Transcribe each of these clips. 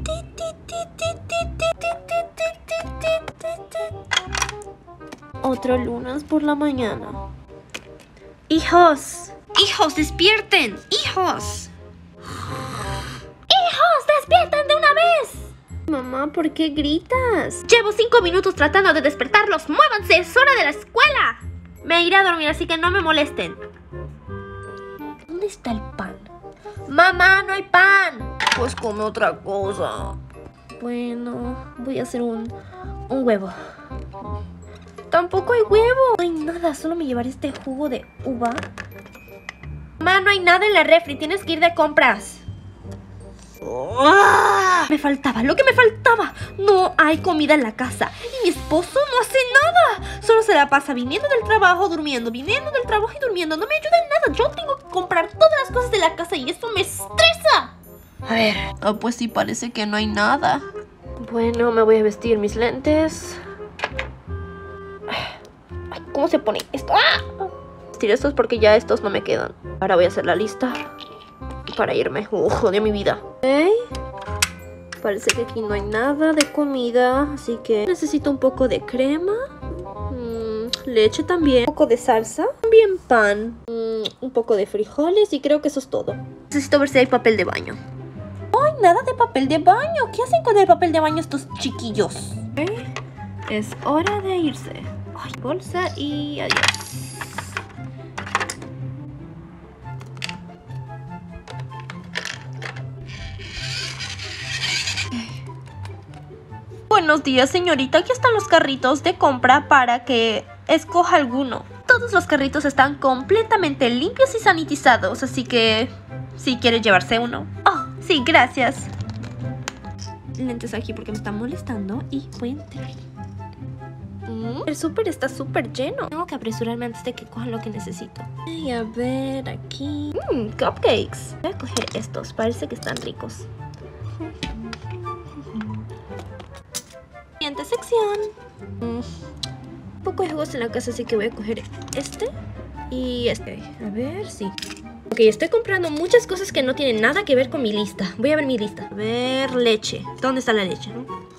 Otro lunes por la mañana. Hijos, hijos, despierten, hijos. ¡Hijos, despierten de una vez! Mamá, ¿por qué gritas? Llevo 5 minutos tratando de despertarlos. ¡Muévanse! ¡Es hora de la escuela! Me iré a dormir, así que no me molesten. ¿Dónde está el pan? ¡Mamá, no hay pan! Pues come otra cosa. Bueno, voy a hacer un huevo. Tampoco hay huevo. No hay nada, solo me llevaré este jugo de uva. Mamá, no hay nada en la refri, tienes que ir de compras. Me faltaba, lo que me faltaba. No hay comida en la casa. Y mi esposo no hace nada. Solo se la pasa viniendo del trabajo, durmiendo, viniendo del trabajo y durmiendo. No me ayuda en nada. Yo tengo que comprar todas las cosas de la casa y eso me estresa. A ver, pues sí, parece que no hay nada. Bueno, me voy a vestir mis lentes. Ay, ¿cómo se pone esto? ¡Ah! Vestir estos porque ya estos no me quedan. Ahora voy a hacer la lista para irme. Odio mi vida. Okay. Parece que aquí no hay nada de comida, así que necesito un poco de crema, leche también, un poco de salsa, también pan, un poco de frijoles y creo que eso es todo. Necesito ver si hay papel de baño. No hay nada de papel de baño. ¿Qué hacen con el papel de baño estos chiquillos? Okay. Es hora de irse. Ay, bolsa y adiós. Buenos días, señorita. Aquí están los carritos de compra para que escoja alguno. Todos los carritos están completamente limpios y sanitizados, así que si quiere llevarse uno. Oh, sí, gracias. Lentes aquí porque me están molestando y voy a entrar. El súper está súper lleno. Tengo que apresurarme antes de que cojan lo que necesito. Y a ver aquí. Cupcakes. Voy a coger estos. Parece que están ricos. Siguiente sección. Un poco de jugos en la casa, así que voy a coger este y este. A ver, sí. Ok, estoy comprando muchas cosas que no tienen nada que ver con mi lista. Voy a ver mi lista. A ver, leche. ¿Dónde está la leche?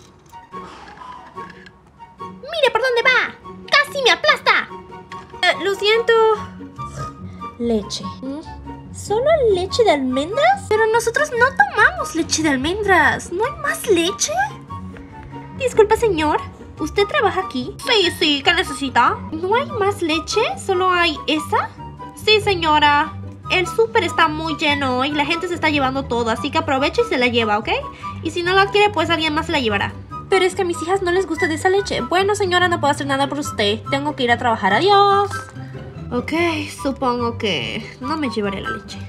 ¡Mire por dónde va! ¡Casi me aplasta! Lo siento. Leche. ¿Solo leche de almendras? Pero nosotros no tomamos leche de almendras. ¿No hay más leche? Disculpa, señor. ¿Usted trabaja aquí? Sí, ¿qué necesita? ¿No hay más leche? ¿Solo hay esa? Sí, señora. El súper está muy lleno y la gente se está llevando todo, así que aprovecha y se la lleva, ¿ok? Y si no la quiere, pues alguien más se la llevará. Pero es que a mis hijas no les gusta de esa leche. Bueno, señora, no puedo hacer nada por usted. Tengo que ir a trabajar. Adiós. Ok, supongo que no me llevaré la leche.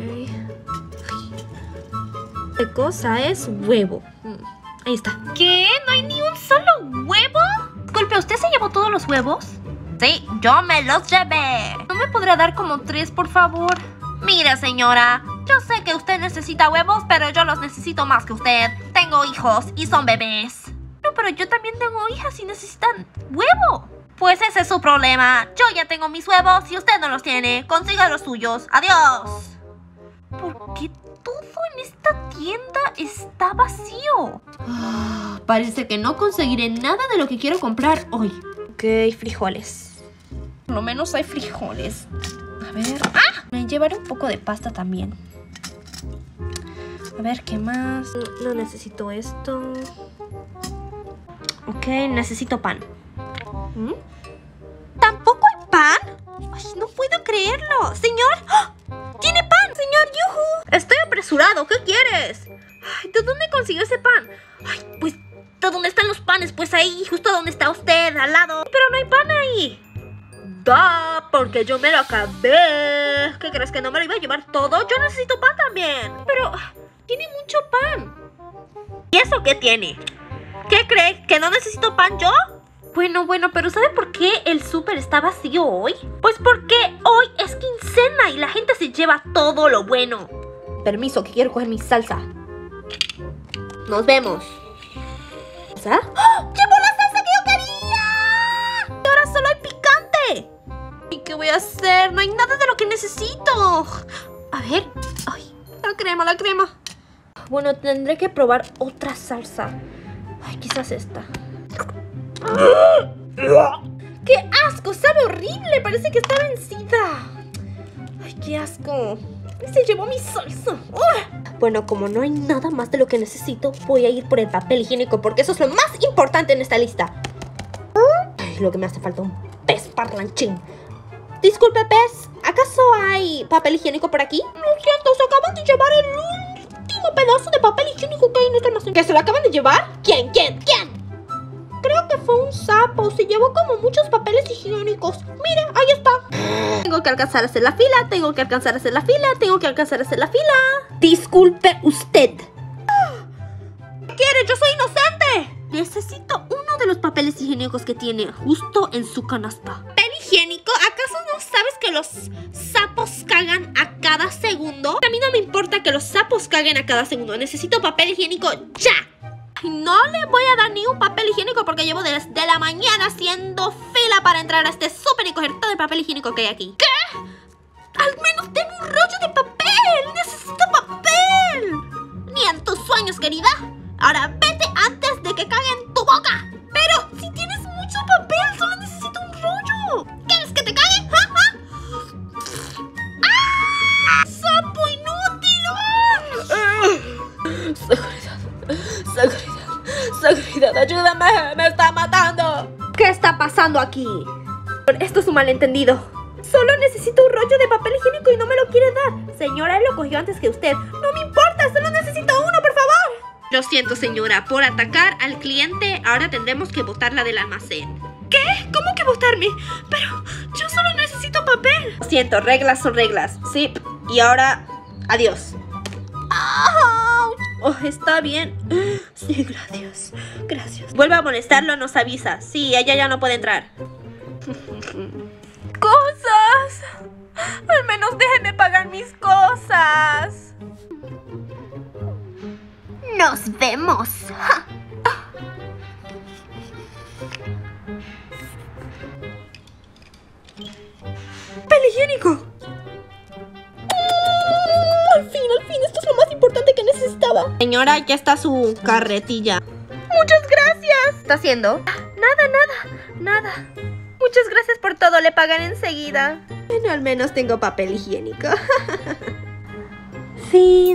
¿Qué cosa es huevo? Ahí está. ¿Qué? ¿No hay ni un solo huevo? Disculpe, ¿usted se llevó todos los huevos? Sí, yo me los llevé. ¿No me podrá dar como 3, por favor? Mira, señora, yo sé que usted necesita huevos, pero yo los necesito más que usted. Tengo hijos y son bebés. No, pero yo también tengo hijas y necesitan huevo. Pues ese es su problema. Yo ya tengo mis huevos y usted no los tiene. Consiga los suyos. Adiós. ¿Por qué todo en esta tienda está vacío? Parece que no conseguiré nada de lo que quiero comprar hoy. Ok, frijoles. Por lo menos hay frijoles. A ver. ¡Ah! Me llevaré un poco de pasta también. A ver, ¿qué más? No necesito esto. Ok, necesito pan. ¿Tampoco hay pan? Ay, no puedo creerlo. Señor, ¡oh! ¡Tiene pan! Señor, yuhu. Estoy apresurado, ¿qué quieres? Ay, ¿de dónde consiguió ese pan? Ay, pues, ¿de dónde están los panes? Pues ahí, justo donde está usted, al lado. Pero no hay pan ahí. Da, porque yo me lo acabé. ¿Qué crees, que no me lo iba a llevar todo? Yo necesito pan también. Pero tiene mucho pan. ¿Y eso qué tiene? ¿Qué cree? ¿Que no necesito pan yo? Bueno, pero ¿sabe por qué el súper está vacío hoy? Pues porque hoy es quincena y la gente se lleva todo lo bueno. Permiso, que quiero coger mi salsa. Nos vemos. ¿Salsa? ¡Oh! ¡Llevo la salsa que yo quería! Y ahora solo hay picante. ¿Y qué voy a hacer? No hay nada de lo que necesito. A ver. Ay, la crema. Bueno, tendré que probar otra salsa. Ay, quizás esta. ¡Qué asco! ¡Sabe horrible! Parece que está vencida. ¡Ay, qué asco! Se llevó mi salsa. Bueno, como no hay nada más de lo que necesito, voy a ir por el papel higiénico porque eso es lo más importante en esta lista. Ay, lo que me hace falta un pez parlanchín. Disculpe, pez, ¿acaso hay papel higiénico por aquí? Lo siento, se acaban de llevar el último pedazo de papel higiénico que hay en nuestro almacén. ¿Que se lo acaban de llevar? ¿Quién? Creo que fue un sapo. Se llevó como muchos papeles higiénicos. Mire, ahí está. Tengo que alcanzar a hacer la fila. Tengo que alcanzar a hacer la fila. Disculpe usted. ¿Qué quiere? Yo soy inocente. Necesito uno de los papeles higiénicos que tiene justo en su canasta. ¿Papel higiénico? ¿Acaso no sabes que los sapos cagan a cada segundo? A mí no me importa que los sapos caguen a cada segundo. Necesito papel higiénico ya. No le voy a dar ni un papel higiénico porque llevo desde la mañana haciendo fila para entrar a este súper y coger todo el papel higiénico que hay aquí. ¿Qué? Al menos denme un rollo de papel. Necesito papel. Ni en tus sueños, querida. Ahora vete antes de que cague en tu boca. Pero si tienes mucho papel, solo necesito un rollo. ¿Quieres que te cague? ¡Ah! ¡Sapo inútil! Seguridad, ayúdame, me está matando. ¿Qué está pasando aquí? Esto es un malentendido. Solo necesito un rollo de papel higiénico y no me lo quiere dar. Señora, él lo cogió antes que usted. No me importa, solo necesito uno, por favor. Lo siento, señora, por atacar al cliente, ahora tendremos que botarla del almacén. ¿Qué? ¿Cómo que botarme? Pero yo solo necesito papel. Lo siento, reglas son reglas. Sí, y ahora, adiós. Oh, está bien. Sí, gracias. Vuelve a molestarlo, nos avisa. Sí, ella ya no puede entrar. ¡Cosas! Al menos déjenme pagar mis cosas. Nos vemos. ¡Papel higiénico! Al fin, esto es lo más importante que necesitaba. Señora, ya está su carretilla. Muchas gracias. ¿Qué está haciendo? Nada. Muchas gracias por todo, le pagan enseguida. Bueno, al menos tengo papel higiénico. Fin.